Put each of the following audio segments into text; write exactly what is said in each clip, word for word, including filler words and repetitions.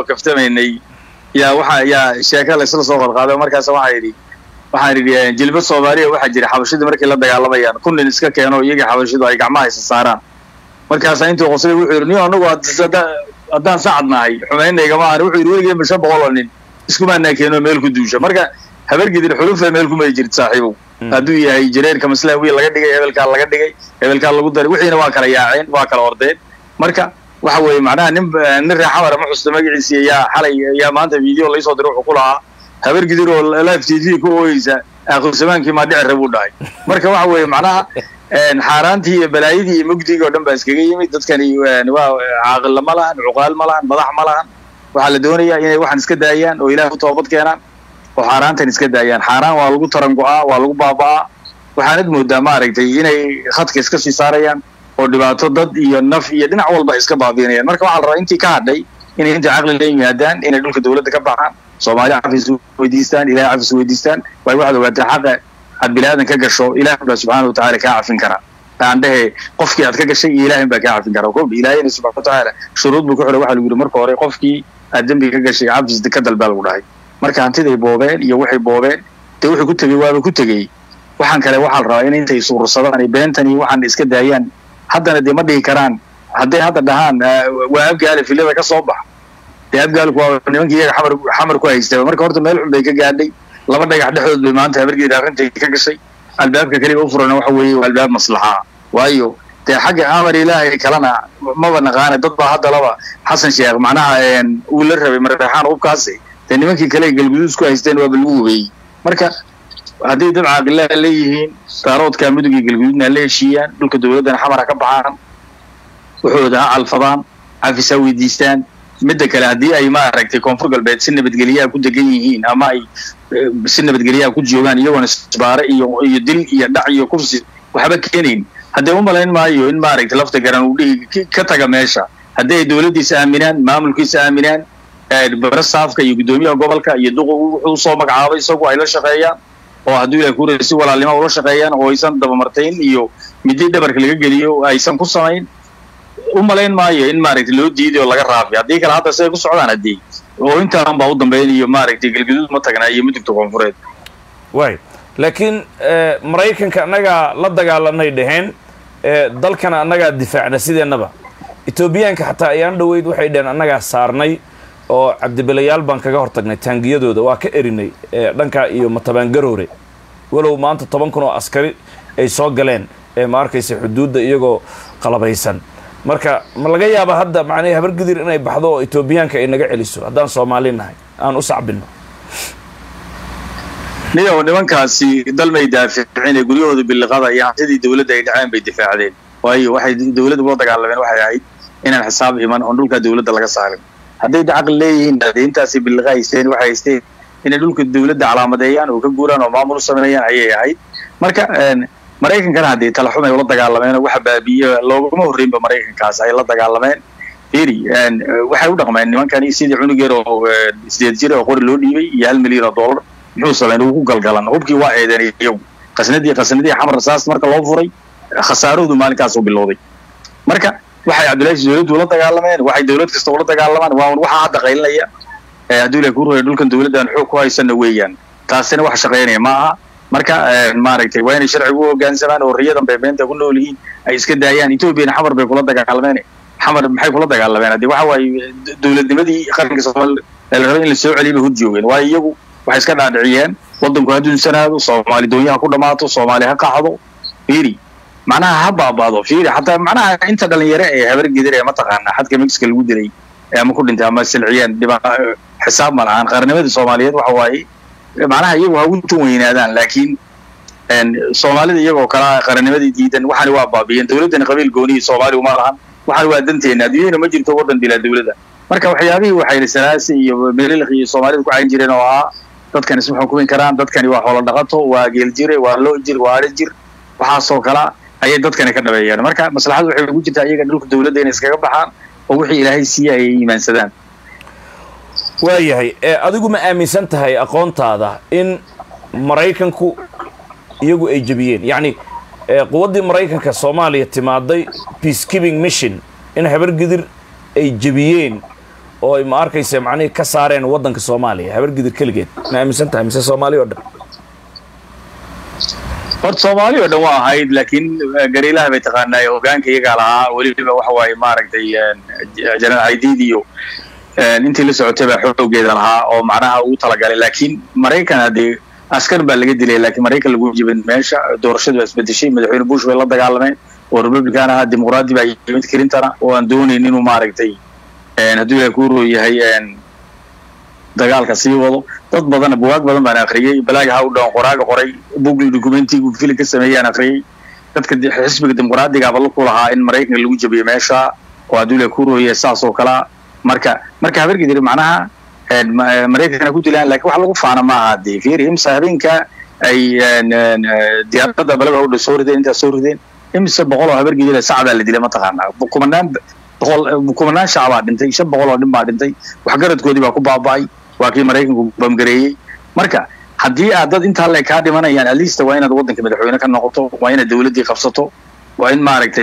كفتميني يا وحا يا شيكا la isla soo qalqaado markaas waxa yiri waxaan yiri jilba Soomaaliya waxa jira xabashida markii la dagaalamayaan kun nin iska keeno iyaga xabashidu ay gacmaha isa saaraan markaas intuu qosay wuxuu yiri niyo anagu hadaan saacadnahay xumeynayga ma aan wuxuu yiri weligeed bisha boqol nin isku maana keeno meel ku duusha marka habar gidir xuluf meel ku may jirto saaxiibo haduu yahay jireerka maslaawi laga dhigay hebelka laga dhigay hebelka lagu daray wixiina waa kala yaaceen waa kala ordeen marka waxa weey macnaha nin nin raaxamar ma xusto magaciisa yaa xalay yaa maanta video la soo diray wuxuu ku lahaa habar gidir oo live T V ku ooyisa aqoon samaankii ma dhici rabo dhahay marka waxa weey macnaha een xaaraantii iyo balaayadii iyo mugdiga oo dhan baa iskaga yimid dadkani waa caaqil ma lahan cuqaal ma lahan madax ma lahan waxa la doonayaa inay waxan iska daayaan oo Ilaahay u toobad keenaan oo xaaraantan iska daayaan xaaraan waa lagu tarango'aa waa lagu baabaa waxaanad moodaa ma aragtay inay khadka iska sii saarayaan oo dhibaato dad iyo naf iyo dhinac walba iska baabiinayaan marka waxa la rabaa intii ka hadhay inay inta aqli leeyihiin inay dhulka dawladda ka baxaan Soomaaliya cafis weydiistaan Ilaahay cafis weydiistaan way waxa ogaatay xaqa had bilaadan ka gasho Ilaahay subhanahu wa ta'ala ka cafin kara aan dhahay qofkii aad ka gashay Ilaahay baa ka cafin kara oo Ilaahay subhanahu wa ta'ala shuruud buu ku xiray waxa lagu yiri marka hore qofkii aad dambi ka gashay cafis ka dalbal u dhahay marka hantiday boobeen iyo waxay boobeen tii wuxuu ku tagay waaba ku tagay waxaan kale waxa la rabaa in intay suursadaan ay beentani waxaan iska daayaan haddana de ma dhigi karaan hadday hadda dhahaan waa abgaal filada ka soo bax de abgaal ku waa nimankii iyaga xamar xamar ku haystay marka horta meel xun bay ka gaadhay laba dhagax dhexdood bay maanta habargeeda arrinta ka gashay albaabka kaliya u furan waxa weeye albaab maslaxa waayo de xagga amar Ilaahay kalena ma banaqaan dad baa hadda laba Xasan Sheekh macnaha uu la rabay marxaan u kaasay de nimankii kale galguduud ku haysteen waa balwuubay marka haddii dad caaqil leeyihiin taaroodka mudugii galguduudna la heshiiyaan dhulka dawladda xamar ka baxaan wuxuuda alfadaan afisa weydiistaan midda kale haddii ay ma aragtay koonfur galbeed si nabadgeliya ku degan yihiin ama ay si nabadgeliya ku joogaan iyagoo isbaare iyo iyo dil iyo dhac iyo kursi waxba keenin haddii u malayn maayo in ma aragtay lafta garan uu dhigi ka taga meesha haddii dawladdiisa aaminaan maamulkiisa aaminaan barasaafka iyo gudoomiyaha gobolka iyo duqo wuxuu soo magacaabay isagu ay la shaqeeyaan oo haddii Ilaahay ku reeyay si walaalnimo ula shaqeeyaan oo aysan daba martayn iyo midi dhabarka laga geliyo aysan ku samayn u malayn maayo in maaragtay loo diiday oo laga raafiyo haddii kale hadda say ku socdaan haddii oo intaan baa u dambeeyay iyo maaragtay galguduud ma tagnaa iyo mudugta koonfureed way laakiin Mareykanka anaga la dagaalanay dhaheen dalkana anaga difaacna sideenaba Etoobiyaanka xataa ayaan dhaweyd waxay dhaheen anaga saarnay oo cabdibilayaal baan kaga hortagnay taangiyadooda waa ka erinay dhanka iyo matabaan garoore walow maanta toban kun oo askari ay soo galeen ee ma arkaysa xuduudda iyagoo qalabaysan marka ma laga yaabo hadda macnaheedu habar gidir inay baxdo oo Etoobiyaanka ay naga celiso haddaan Soomaali nahay aan u sacbino niyo nimankaasi dalmay daaficeen guryahooda bilqada iyo hantidii dawladda ay dhaceen bay difaacdeen waayo waxay dawladdu uga dagaalameen waxay ahayd inaan xisaab iman oo dhulka dawladda laga saarin hadday aqal leeyihiin intaasi bilqaysteen waxay haysteen in dhulka dawladda calaamadeeyaan oo ka guuraan oo maamul sameeyaan ayay ahayd marka Mareykankana hadii tala xumay ula dagaalameen waxa baabiyo looguma horeeyba Mareykankaas ay la dagaalameen fiiri waxay u dhaqmeen nimankani sidii cunug yar oo sideed jir oo qori loo dhiibay iyo hal milyan oo dollar muxuu sameeyay uu ku galgalan hubkii waa eedanay iyagu qasnadii qasnadii xamar rasaas marka loo furay khasaaradu maalinkaas u bilowday marka waxay Cabdullaahi dawladdu la dagaalameen waxay dawlad kasta ula dagaalamaan waa waxa hadda qaylinaya ee haddii la ku ruuyo dhulkan dawladdan xoog ku haysan weeyaan taasina wax shaqeynaya ma aha marka maaragtay waa inay sharcigu hoggaansamaan oo riyadan beebeenta ku nool yihiin ay iska daayaan Ethiopia xamar bay kula dagaalameen xamar maxay kula dagaalameen hadii waxa way dawladnimadii qaranka Soomaaliya la rabay in la soo celiyo hud joogeen waa iyagu waxay iska dhaadhiciyeen wadanku hadduu sanaado Soomaali doonyaha ku dhamaato Soomaali ha qaxdo fiiri macnaha ha baabaado fiiri hatta macnaha inta dhalinyaro ee habar gidir ee ma taqaana xadka Mexico lagu dilay ee ama ku dhintay ama silciyaan dhibaa xisaab ma lahan qarnimada Soomaaliyeed waxa waaye macnaha iyagu ha ugu weynaadaan laakiin een Soomaalida iyagoo kala qarnimadii diidan waxaan waa baabiyeen dawladdan qabiil gooni Soomaali uma lahan waxaan waa danteena adduunka ma jirto wadan dila dawladda marka waxyaabihii waxay salaasi iyo meelilqi Soomaalida ku cayn jireen oo ah dadkan isma xukumin karaan dadkani waa xoolo dhaqato waa geel jire waa loo jir waa ari jir waxa soo kala ayay dadkani ka dhabeeyaan marka maslaxadu waxay ugu jirtaa iyaga dhulka dawladda inay iskaga baxaan oo wixii Ilaahay siiyay ay iimaansadaan waayahay ee adigu ma aaminsan tahay aqoontaada in Mareykanku iyagu ay jabiyeen yani quwaddii Mareykanka Soomaaliya timaaday peacekeeping mission in habar gidir ay jabiyeen oo ay ma arkaysa macnihii ka saareen waddanka Soomaaliya habar gidir kaligeed ma aaminsan tahay mise Soomaaliya oo dhan horta Soomaaliya oo dhan waa ahayd laakiin gariilaha bay taqaanay hoggaanka iyaga lahaa waliba waxa waaye maaragtay janal aidiid iyo intii la socotay baa xoogeeda lahaa oo macnaha uu talagalay laakiin Mareykan hadii askar baa laga dilay laakiin Mareykan lagu jibin meesha doorashadu isbedeshay madaxweyne Bush way la dagaalameen oo Republican ah dimuqraadi baa yimid Clinton oo aan doonaynin inuu maaragtay een haduu ay ku rooyahay een dagaalka sii wado dad badan buugaag badan baan akhriyay balaaga ha u dhoon qoraaga qoray buug documentiga filim ka sameeyay aan akhriyay dadka xisbiga dimuqraadiga ah la ku lahaa in Mareykan lagu jabiyo meesha oo haduu ay ku rooyahay saas oo kala marka marka habarkii dir macnaha een Mareykan ku dilaan laakiin wax lagu faana ma aha hadii fiir imsa habeenka ay diyaarada balaba u soo rideen inta soo rideen imsa boqol oo habarkii dir saacada la dilay ma taqaana kumanaan boqol kumanaan shacab dhintay shan boqol oo dhin baa dhintay wax garadkoodii baa ku baabay waa kii Mareykanku bamgareeyay marka hadii aad dad inta la ka dhimanayaan at least waa inaad waddanka madaxweyne ka noqoto waa inaad dawladii qabsato waa in maaragtay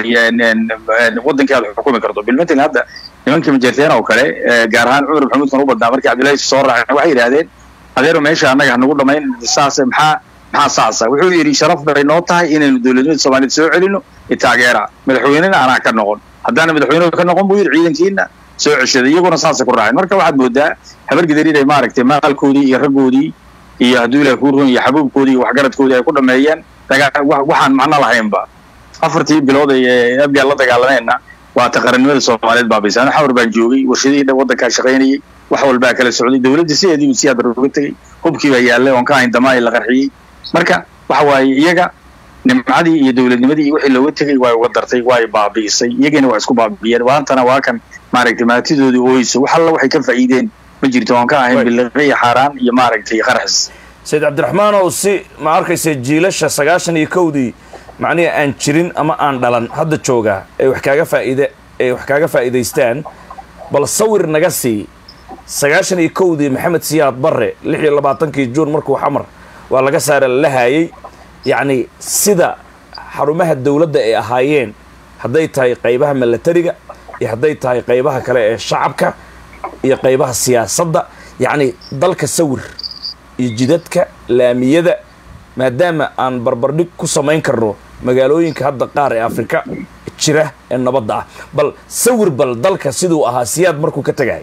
waddanka aad xukumi karto bilmatin hadda nimankii majeerteen oo kale gaar ahaan Cumar Maxamuud kan u badnaa markii Cabdullaahi soo raacay waxay yiraahdeen adeero meesha anaga nagu dhamayn saas maxaa maxaa saasa wuxuu yiri sharaf bay noo tahay inaynu dawladnimada Soomaaliyeed soo celino taageera madaxweynena ana ka noqon haddana madaxweyne ka noqon buu yiri ciidankiina soo ceshaday iyaguna saas ku raacay marka waxaad moodaa habar gidariid ay maaragtay maalkoodii iyo ragoodii iyo haduu la ku roon iyo xabuubkoodii iyo waxgaradkoodii ay ku dhameeyeen waxaan macna lahaynba afartii bilood ee abgaal la dagaalameenna waa taqarannimada Soomaaliyeed baabiisana xawr baan joogay warshadii waddanka shaqeynayay wax walba kala socday dawladda sideedii si aad uga tagay hubkii baa yaalay oo ka hayn damaay la qarxiyay marka waxa waaye iyaga nimcadii iyo dawladnimadii wixii looga tagay way uga dartay way baabiisay iyagana waa isku baabiyeen waantana waa kan maaragtay maatidoodii ooyso wax alla waxay ka faa'iideen ma jirto aan ka ahayn bilqay xaraan iyo maaragtay qarxis Said Abdurrahman oo si ma arkaysa jiilasha sagaashan iyo kowdii macnaheedu aan jirin ama aan dhalan hadda jooga ay wax kaaga faa'iide ay wax kaaga faa'iideystaan bal sawir naga sii sagaashan iyo kowdii Maxamed Siyaad Barre lix iyo labaatankii Juun markuu xamar waa laga saaray la hayay yani sida xarumaha dawladda ay ahaayeen hadday tahay qaybaha militariga iyo hadday tahay qaybaha kale ee shacabka iyo qaybaha siyaasadda yani dalka sawir iyo jidadka laamiyada maadaama aan barbardhig ku samayn karno magaalooyinka hadda qaar ee Afrika jira ee nabadda ah bal sawir bal dalka sidoo ahaa Siyaad markuu ka tagay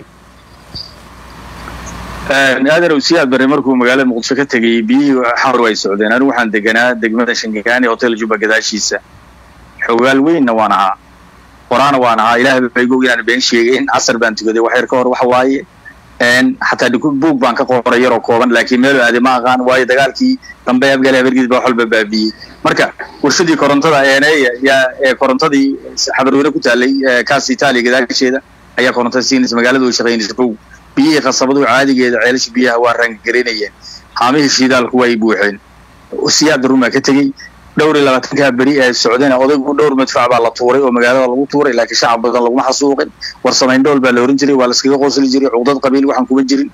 een aadar Siyaad Barre markuu magaalada Muqdisho ka tagay biyo xawr way socdeen anigu waxaan deganaa degmada Shangaani hotel Juba gadaashiisa xogaal weynna waan ahaa quraana waan ahaa ilaahay bay goog inaan been sheegeen asar baan tugaday wax yar ka hor wax waaye een hatta dhig buug baan ka qoray yar oo kooban laakiin meel aad ma aqaan waaye dagaalkii dambe abgal habargid baa xalba baabiyay marka warshadii korontada ee ee korontadii xabarweyne ku taalay kaas Itaaliya gadaasheeda ayaa korontada siinaysa magaalada oo shaqeynaysa buug biyo qasabadu caadigeeda ceelasha biyaha waa rang gareynayeen haamihii shidaalku way buuxeen Siyaad Ruma ka tagay dhowr iyo labaatan ka bari ee Socdana odaygu dhowr madfac baa la tuuray oo magaalada lagu tuuray laakiin shacab badan lagu xasuuqin war samayn dhool baa la oran jiray waa la iskaga qoosli jiray cudad qabiil waxaan kuma jirin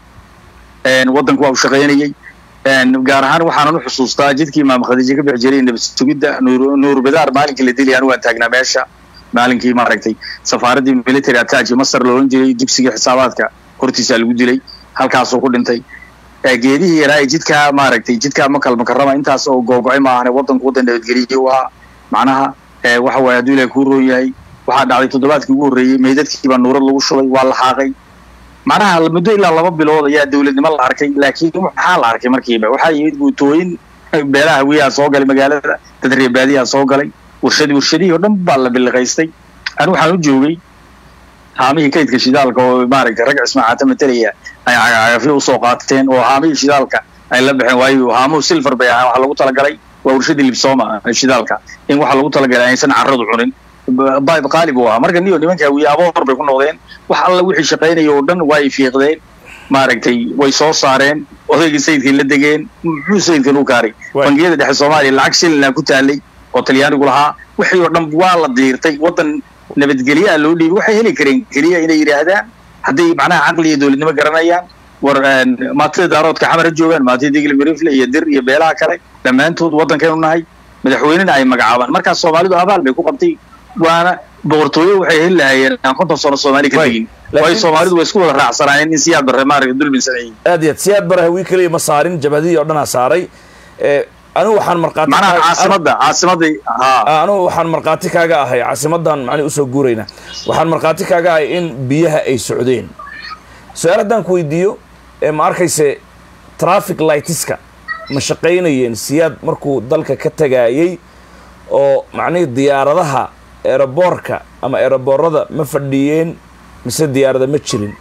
een wadanku waa u shaqeynayay een gaar ahaan waxaan u xusuustaa jidkii Imaam Khadiija ka bixi jiray nabad sugidda nuur nuur bidaar maalinkii la dilay anigu aan taagnaa meesha maalinkii ma aragtay safaaradii military attach Masar la oran jiray dugsiga xisaabaadka hortiisa lagu dilay halkaas oo ku dhintay geedihii yaraa jidka ma aragtay jidka ma kalma karama intaas oo googocay ma ahna wadanku wadan nabadgeliyo waa macnaha waxa way aduu ilaa ku rooyay waxa dhacday toddobaadkii ugu horeeyay meedadkii baa nuurad lagu shubay waa la xaaqay macnaha muddo ilaa laba bilood ayaa dawladnimo la arkay laakiin waxa la arkay markiiba waxa yimid guutooyin beelaha wiyaa soo galay magaalada dad reer baadiyaa soo galay warshadii warshadii oo dhan baa la bilqaystay anu waxaan u joogay haamihii kaydka shidaalka oo maaragtay rag ismaacaata matalaya ay cagafyo u soo qaateen oo haamihii shidaalka ay la baxeen waayo haamuhu silver bay ahaa waxa lagu talagalay waa warshadii Libsooma shidaalka in waxa lagu talagalay aysan carradu cunin bayb qaalib waa marka niyo nimanka wiyaabo hor bay ku noqdeen wax alla wixii shaqeynay oo dhan way fiiqdeen maaragtay way soo saareen odaygii sayidkii la degeen muxuu sayidka loo kaaray bangiyada dhexe Soomaaliya lacag shilin ku taalay oo Talyaanigu lahaa wixii oo dhan waa la diirtay wadan nabadgeliya loo dhiibay waxay heli kareen kaliya inay yiraahdaan haddii macnaha aqliga dawladnimo garanayaan war maatida daaroodka xamar joogan maatida digil mirifle iyo dir iyo beelaha kale dhamaantood wadankan u nahay madaxweynena ay magacaabaan marka Soomaalidu abaal bay ku qabtay waana boqortooyo waxay heli lahaayeen aan konton sano Soomaali ka tegin way Soomaalidu way isku wada raacsanaayeen in siyaad barre maarag dulmin sameeyay aad iyo siyaad barre hawi kaliya ma saarin jabadii oo dhan saaray ee anu waxaan marqaati macnaha caasimada caasimadii ha anu waxaan marqaati kaaga ahay caasimadan macni u soo guurayna waxaan marqaati kaaga ahay in biyaha ay socdeen su'aaladan ku weydiiyo ee ma arkayse traffic lightska ma shaqeynayeen siyaad markuu dalka ka tagayay oo macni diyaaradaha aeroboorka ama aeroboorada ma fadhiyeen mise diyaarada ma jirin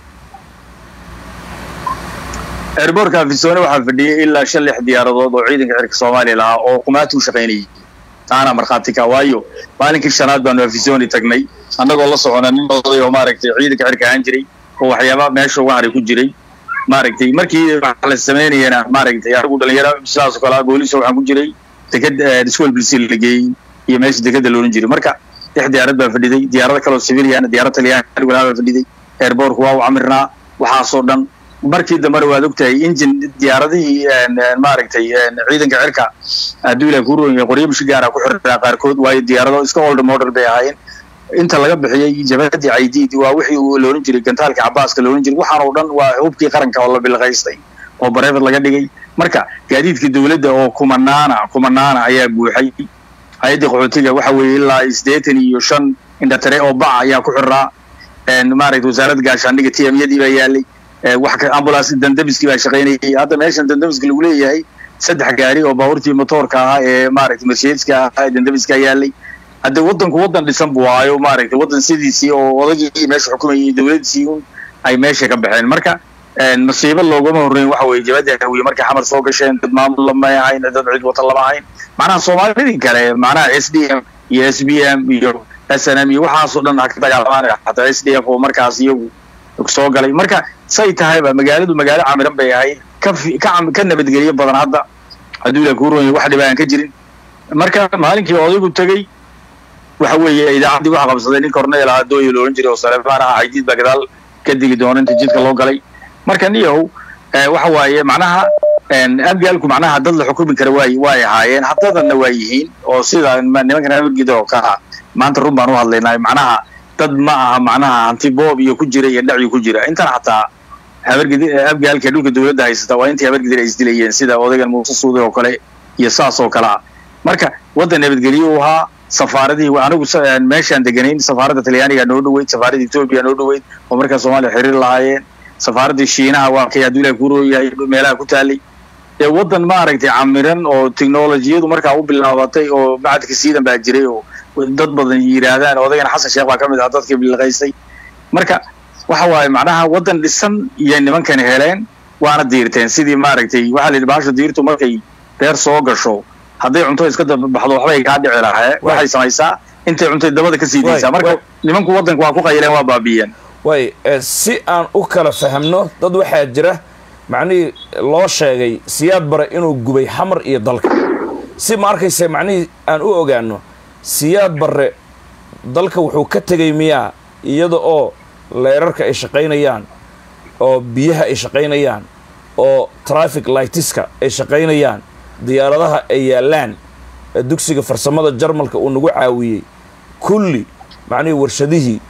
airborka Fisoone waxa fadhiyay ilaa shan lix diyaaradood oo ciidanka xirka Soomaaliya lahaa oo qumaatu shaqeynayay taana marxaati ka waayo maalinkii shanaad baan Fisoone tagnay annagoo la soconay nin oday oo maaragtay ciidanka xirka aan jiray oo waxyaabo meesha uga haray ku jiray maaragtay markii wax la sameynayna maaragtay anigu dhalinyaro sidaas oo kale booliis waxaan ku jiray dekad school bilsil lagay iyo meesha dekada loo jiray marka dix diyaarad baa fadhiday diyaarada kale oo civilian diyaarad taliyaan anigu laa fadhiday airborku waa u amirnaa waxa soo dhan markii dambe waad ogtahay engine diyaaradii maaragtay ciidanka cirka aduula ku roon qoriyo shigaara ku xirnaa qaarkood way diyaarado iska old model bay ahaayeen inta laga bixiyay jabadii I D waa wixii uu loorin jiray gantaalka Cabaaska loorin jiray waxaan oo dhan waa hubkii qaranka oo la bilqaystay oo bareefad laga dhigay marka gaadiidkii dawladda oo kumanaana kumanaana ayaa buuxay hay'adda qaxootiga waxa weeye ilaa siddeetan iyo shan inta tare oo bac ayaa ku xirnaa een maaragtay wasaaradda gaashaandhigga T M yadii baa yaalay wax ka ambulance dandabiski baa shaqeynayay hadda meeshan dandabiski lagu leeyahay saddex gaari oo baabuurtii motorka ah ee maaragtay Mercedes-ka ah dandabiska yaalay hadda wadanku wadan dhisan buu waayo maaragtay wadan sidiisii oo odagii meesha xukumayay dawladdiisii ay meesha ka baxeen marka een nasiibo loogama horeyn waxa weeye jabada hawiye markay xamar soo gasheen dad maamul lama ahayn dad cid wata lama ahayn macnaha Soomaalidii kale macnaha S D M iyo S B M iyo S N M iyo waxaas oo dhan ka dagaalamay hatta S D F oo markaas iyagu soo galay marka say tahay ba magaaladu magaalo camiran bay ahayd ka ka nabadgeliyo badan hadda aduula ku roon wax dhibaan ka jirin marka maalinkii odaygu tagay waxa weeye idaacadii waxa qabsaday nin korneel ah dooyo loo jiray oo Saleebaan ah Haydid Bagdal ka digi doona inta jidka loo galay marka niyow waxa waaye macnaha een abgaalku macnaha dad la xukumi kara way way ahaayeen haddana way yihiin oo sida nimankan abgido ka maanta run baan u hadlaynaa macnaha dad ma aha macnaha anti boob iyo ku jira iyo dhac ku jira inta xataa habargidi abgaalka dhulka dawladda haysata waa intii habargidi ay isdilayeen sida odaygan Muuse Suude oo kale iyo saas oo kale marka wadan nabadgeliyo ahaa safaaradii anigu meeshaan deganayn safaaradda Talyaaniga noo dhaweyd safaaradda Ethiopia noo dhaweyd oo marka Soomaaliya xiriir lahaayeen safaaradda Shiinaha waa kay aduula ku rooyay meelaha ku taalay ee wadan maaragtay camiran oo teknolojiyadu marka u bilaabatay oo bacadka siidan baa jiray oo dad badan yiraahdaan odaygan Xasan Sheekh baa kamid ah dadkii bilqaysay marka waxa waaye macnaha wadan dhisan iyo nimankan heleen waana diirteen sidii maaragtay waxa la yiraahdo diirtu markay beer soo gasho haday cunto iska baxdo waxbay ka dhici lahayd waxay samaysaa intay cunto dabada ka sii diisaa marka nimanku wadanku waa ku qayleen waa baabiyeen way si aan u kala fahamno dad waxa jira macni loo sheegay siyaad bare inuu gubay xamar iyo dalka si ma arkaysa macni aan u ogaano siyaad bare dalka wuxuu ka tagay miyaa iyada oo leerarka ay shaqeynayaan oo biyaha ay shaqeynayaan oo traffic lightska ay shaqeynayaan diyaaradaha ay yaalaan dugsiga farsamada Jarmalka uu nagu caawiyay kulli macni warshadihii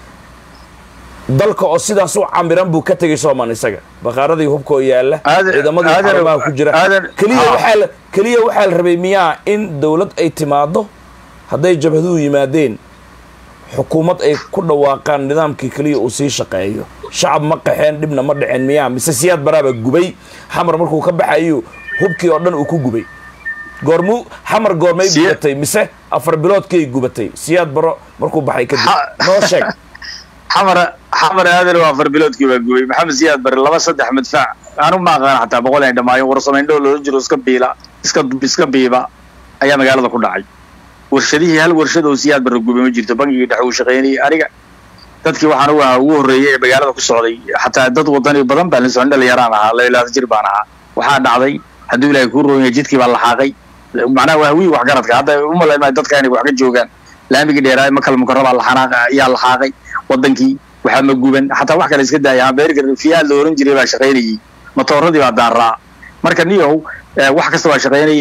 dalka oo sidaas u camiran buu ka tagay Soomaan isaga baqaaradii hubka oo yaala ciidamadii xaramaha ku jira kaliya waxa kaliya waxa la rabay miyaa in dawlad ay timaado haday jabhaduhu yimaadeen xukuumad ay ku dhawaaqaan nidaamkii kaliya uu sii shaqeeyo shacab ma qaxeen dibna ma dhicin miyaa mise siyaad baraaba gubay xamar markuu ka baxayo hubkii oo dhan uu ku gubay goormu xamar goormay gubatay mise afar biloodkay gubatay siyaad baro markuu baxay kadib noo sheeg xamar xamar aadan waa afar biloodkii baa gubay maxamed siyaad bar laba saddex madfac aanu ma aqaan xataa boqol ay dhamaayo warsameyn dhow loo jiro iska biila iska iska biiba ayaa magaalada ku dhacay warshadihii hal warshad oo siyaad bar gubay ma jirto bangiga dhexe uu shaqeynay aniga dadkii waxaan ugu ugu horeeyay ee magaalada ku socday xataa dad wadani badan baa la soo dhalinyaraan ahaa leeyahay jir baan ahaa waxa dhacday haduu ilaahay ku rooyay jidkii baa la xaqay macnaha waa wii wax garadka hadda uma leeyahay dadka inay wax ka joogaan laamiga dheeraay ma kala mukarraba la xanaaq ayaa la xaqay wadankii waxa ma guban xataa wax kale iska daayay beerka fiyaal la oran jiray baa shaqeynayay matooradii baa daaraa marka niyow wax kasta waa shaqeynayeen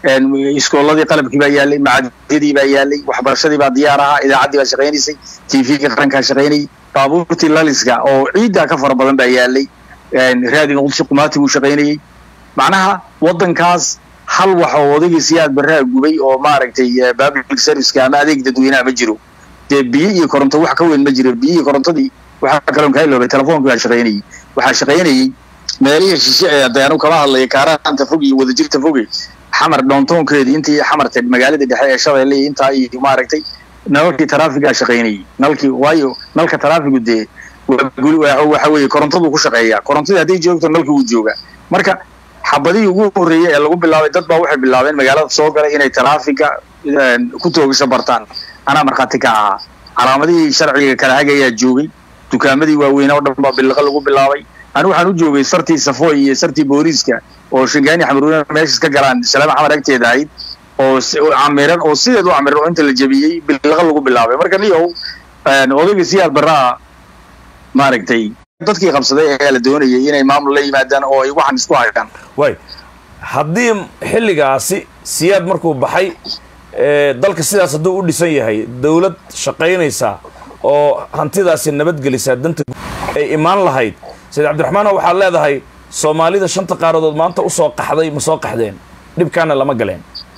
iskooladii qalabkii baa yaalay macadyadii baa yaalay waxbarashadii baa diyaar ahaa idaacaddii baa shaqaynaysay tvga qarankaa shaqaynayay baabuurtii laliska oo ciiddaa ka fara badan baa yaalay raadiga qudsi qumaati buu shaqaynayay macnaha waddankaas hal wax oo odaygii siyaad barraa gubay oo maaragtay public serviceka ama adeeg dadweynaha ma jiro dee biyo iyo koronto wax ka weyn ma jiro biyo iyo korontadii waxaa kaloon kaa iloobay telefoonki baa shaqaynayay waxaa shaqaynayay meelihii shishe ee adeanu kala hadlaya kaaraanta fog iyo wadajirta foge xamar doontoonkeedii intii xamartay magaalada dhexe ee shabeelle intaa iyo maaragtay nalkii taraafigaa shaqaynayay nalkii waayo nalka taraafigu dee waxa weeye korontaduu ku shaqeeyaa korontadii hadday joogto nalkii wuu joogaa marka xabadihii ugu horreeyey ee lagu bilaabay dad baa waxay bilaabeen magaalada soo galay inay taraafiga ku toogasho bartaan anaa markhaati ka ahaa calaamadihii sharciga kala hagayaa joogay dukaamadii waaweynaa oo dhan baa biliqa lagu bilaabay anu waxaan u joogay sartii safooy iyo sartii booliiska oo shingaani xamaruuna meeshas ka galaan salaama xamar agteeda ahayd oo camiran oo sideed u camiran oo inta la jabiyey biliqa lagu bilaabay marka niyow odaygii siyaad barraa maaragtay dadkii qabsaday ayaa la doonayay inay maamul la yimaadaan oo ay waxaan isku hayaan way haddii xilligaasi siyaad markuu baxay dalka sidaas hadduu u dhisan yahay dawlad shaqaynaysa oo hantidaasi nabadgelisaa danta ay imaan lahayd sayid cabdiraxmaano waxaad leedahay soomaalida shanta qaaradood maanta usoo qaxday ma soo qaxdeen dhibkaana lama galeen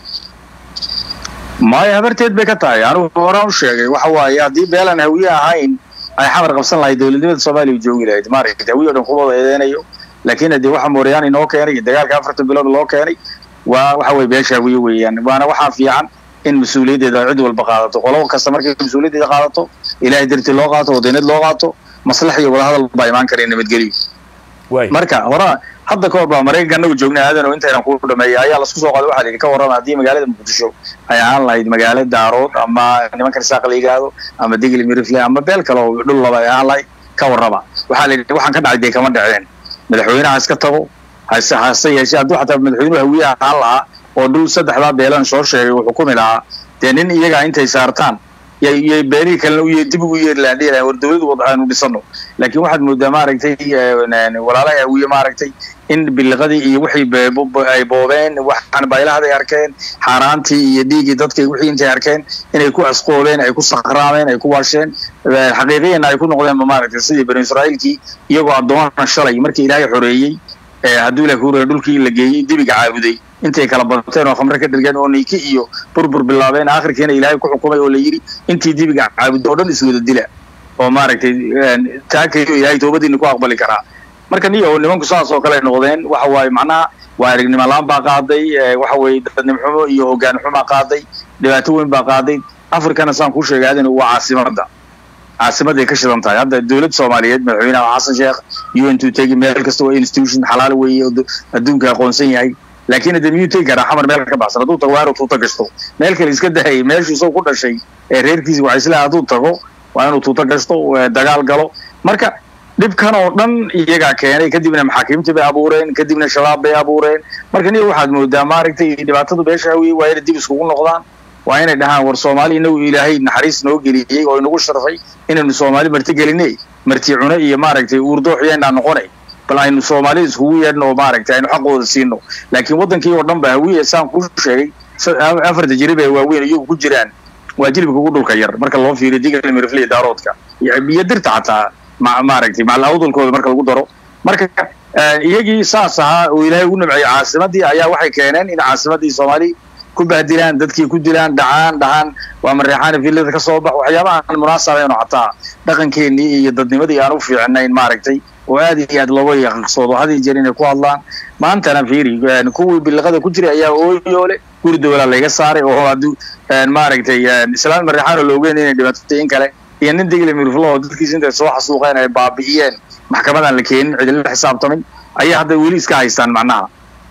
maya habarteed bay ka tahay anugu horaan u sheegay waxa waaye haddii beelaan hawiye ahayn ay xamar qabsan lahayd dowladnimada soomaaliya joogi lahayd maaragtay hawiye o dhan kuma wada eedeynayo laakiin haddii waxa mooriyaan inoo keenay dagaalka afartan bilood loo keenay waa waxa weye beesha hawiye weeyaan waana waxaa fiican in mas-uuliyaddeeda cid walba qaadato qolo kasta markay mas-uuliyaddeeda qaadato ilaahay dartii loo qaato wadaynad loo qaato maslax iyo wadahadal baa imaan kareen nabadgelyo marka hora hadda ka hor baa maraykanka anagu joognay aadan oo intaynan ku dhameeyay ayaa lasku soo qaaday waxaa la yidhi ka warrama haddii magaalada muqdisho ay ahaan lahayd magaalo daarood ama nimankan isaaq la yidhaahdo ama digli mirifle ama beel kale oo dhul laba ay ahaan lahayd ka warrama waxaa la yidhi waxaan ka dhacay dee kama dhaceen madaxweynaha iska tago hase hase yeeshee hadduu xataa madaxweynuhu hawiye ahaan lahaa oo dhul saddexdaa beelan soo sheegay uu xukumi lahaa dee nin iyagaa intay saartaan yay beerihii kalena dib ugu yeeri lahaan dhihi lahaan war dawladu wad aanu dhisano laakiin waxaad moodaa maaragtay walaalaha hawiye maaragtay in biliqadii iyo wixii ay boobeen waxaan baylahaday arkeen xaaraantii iyo dhiiggii dadkay wixii intay arkeen inay ku asqoobeen ay ku sakhraameen ay ku waasheen xaqiiqiyana ay ku noqdeenba maaragtay sidii bani israa'iilkii iyagoo addoomana shalay markii ilaahay xoreeyey hadduu ilahay kuuraya dhulkii la geeyey dibiga caabuday intay kala bateen oo khamre ka dhalgeen oo niyki iyo burbur bilaabeen aakhirkiina ilaahay ku xukumay oo la yidhi intii dibiga caabudo oo dhan iswada dila oo maaragtay taakayo ilaahay toobadiina ku aqbali karaa marka niyo nimanku saas oo kale noqdeen waxa waaye macnaha waa aragnimo laan baa qaaday waxa weeye dadnimo xumo iyo hoggaan xumo qaaday dhibaato weyn baa qaaday afrikana saan kuu sheegay aadana waa caasimadda caasimadday ka shidan tahay hadda dowladda soomaaliyeed madaxweynaha xasan sheekh u n two tegi meel kasta waa institution xalaal weeye adduunka aqoonsan yahay laakiin hadda miyuu tegi karaa xamar meel ka baxsan hadduu tago waa inuu tuuta gashto meel kale iska dahayay meeshuu isagoo ku dhashay ee reerkiisi waxay isleehay hadduu tago waa inuu tuuta gashto dagaal galo marka dhibkan oo dhan iyagaa keenay kadibna maxaakiimtii bay abuureen kadibna shabaab bay abuureen marka niyo waxaad moodaa maaragtay dhibaatadu beesha hawiye waa inay dib iskugu noqdaan waa inay dhahaan war soomaali inagu ilaahay naxariis noo geliyey oo inagu sharfay inaynu soomaali marti gelinay marti cune iyo maaragtay uurdooxyaynaa noqonay bal aynu soomaalida iskugu yeedhno oo maaragtay aynu xaqooda siino laakiin waddankii oo dhan ba hawiye saan kuu sheegay afarta jirib ee waaweyn iyagu ku jiraan waa jilibka ugu dhulka yar marka loo fiiriyo digli mirifle daaroodka iyo dirta xataa maaragtay macalawdalkooda marka lagu daro marka iyagii saas ahaa oo ilaahay ugu nimciyay caasimadii ayaa waxay keeneen in caasimadii soomaali ku bahdilaan dadkii ku dilaan dhacaan dhahaan waa mareexaana villada ka soo bax waxyaabaha aan munaasabeyn oo xataa dhaqankeenii iyo dadnimadii aan u fiicnayn maaragtay oo aad iyo aad looga yaqansoodo hadii jeer inay ku hadlaan maantana fiiri kuwii biliqada ku jiray ayaa ooyoole guri dowlaa laga saaray oo hadduu maaragtay islaan mareexaana loogeyn inay dhibaatay in kale iyo nin digli mirflo oo dadkiisa intay soo xasuuqeen ay baabi'iyeen maxkamadan la keenin cidila xisaabtamin ayaa hadda weli iska haystaan macnaha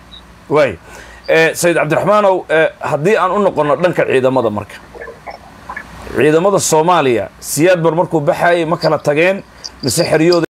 way sayid cabdiraxmaanow haddii aan u noqono dhanka ciidamada marka ciidamada soomaaliya siyaad bar markuu baxayay ma kala tageen mise xeryooda